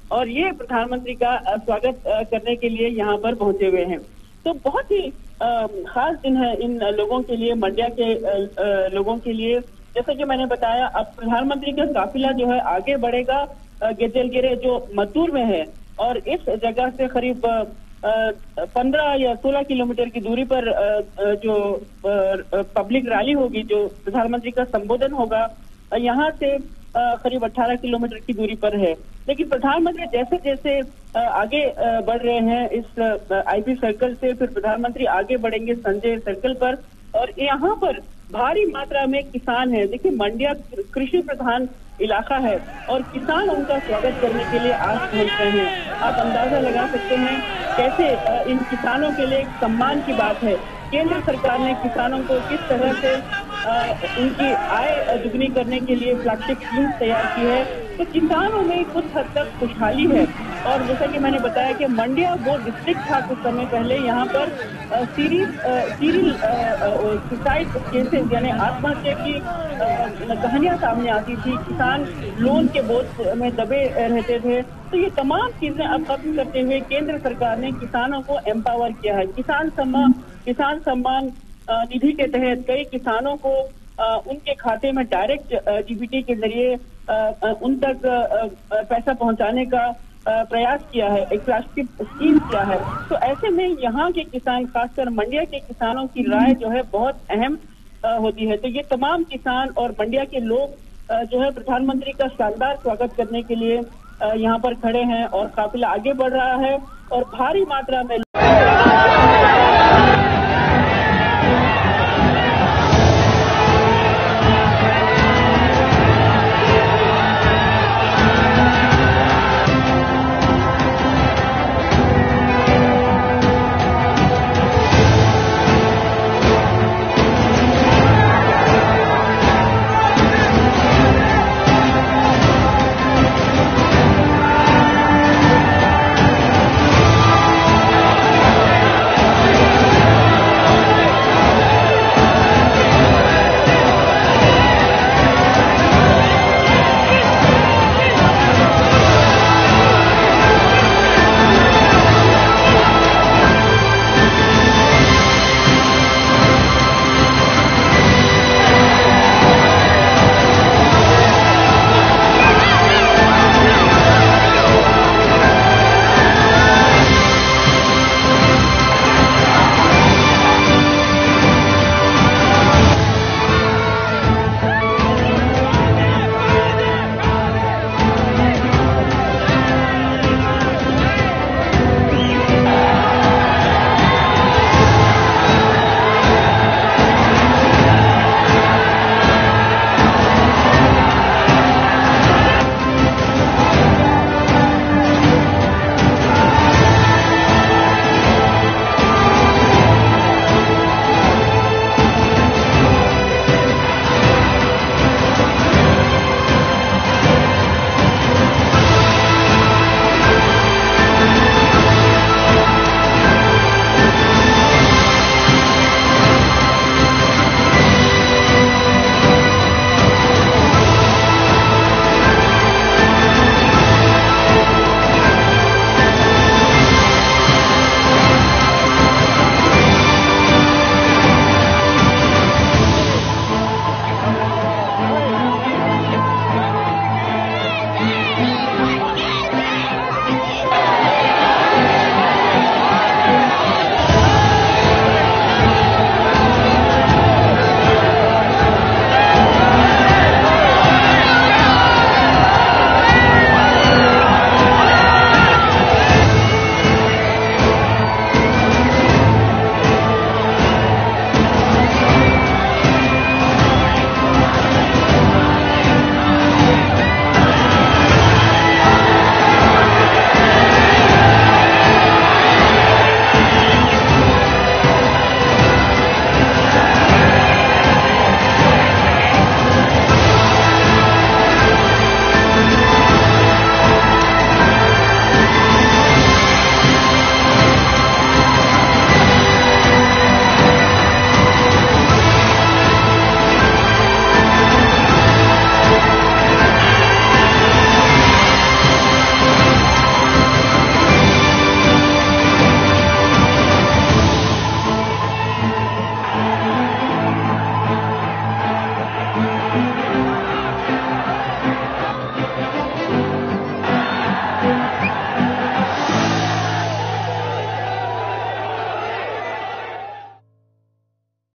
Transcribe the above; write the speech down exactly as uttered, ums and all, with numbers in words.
और ये प्रधानमंत्री का स्वागत करने के लिए यहाँ पर पहुंचे हुए हैं। तो बहुत ही खास दिन है इन लोगों के लिए, मंड्या के लोगों के लिए। जैसा कि मैंने बताया, अब प्रधानमंत्री का काफिला जो है आगे बढ़ेगा गेजलगिरे जो मत्तूर में है, और इस जगह से करीब पंद्रह या सोलह किलोमीटर की दूरी पर जो पब्लिक रैली होगी, जो प्रधानमंत्री का संबोधन होगा, यहाँ से करीब अठारह किलोमीटर की दूरी पर है। लेकिन प्रधानमंत्री जैसे जैसे आगे बढ़ रहे हैं इस आईपी सर्कल से, फिर प्रधानमंत्री आगे बढ़ेंगे संजय सर्कल पर, और यहाँ पर भारी मात्रा में किसान है। देखिए, मंड्या कृषि प्रधान इलाका है और किसान उनका स्वागत करने के लिए आज पहुंच रहे हैं। आप अंदाजा लगा सकते हैं कैसे इन किसानों के लिए एक सम्मान की बात है। केंद्र सरकार ने किसानों को किस तरह से उनकी आय दुगनी करने के लिए फ्लैगशिप स्कीम तैयार की है, तो किसानों में कुछ हद तक खुशहाली है। और जैसा कि मैंने बताया कि मंड्या वो डिस्ट्रिक्ट था कुछ समय पहले, यहाँ पर सीरीज सीरियल सुसाइड केसेस यानी आत्महत्या की कहानियां सामने आती थी। किसान लोन के बोझ में दबे रहते थे। तो ये तमाम चीजें अब खत्म करते हुए केंद्र सरकार ने किसानों को एम्पावर किया है। किसान सम्मान किसान सम्मान निधि के तहत कई किसानों को उनके खाते में डायरेक्ट डीबीटी के जरिए उन तक पैसा पहुंचाने का प्रयास किया है, एक फ्लैगशिप स्कीम किया है। तो ऐसे में यहाँ के किसान, खासकर मंड्या के किसानों की राय जो है बहुत अहम होती है। तो ये तमाम किसान और मंड्या के लोग जो है प्रधानमंत्री का शानदार स्वागत करने के लिए यहाँ पर खड़े हैं, और काफिला आगे बढ़ रहा है और भारी मात्रा में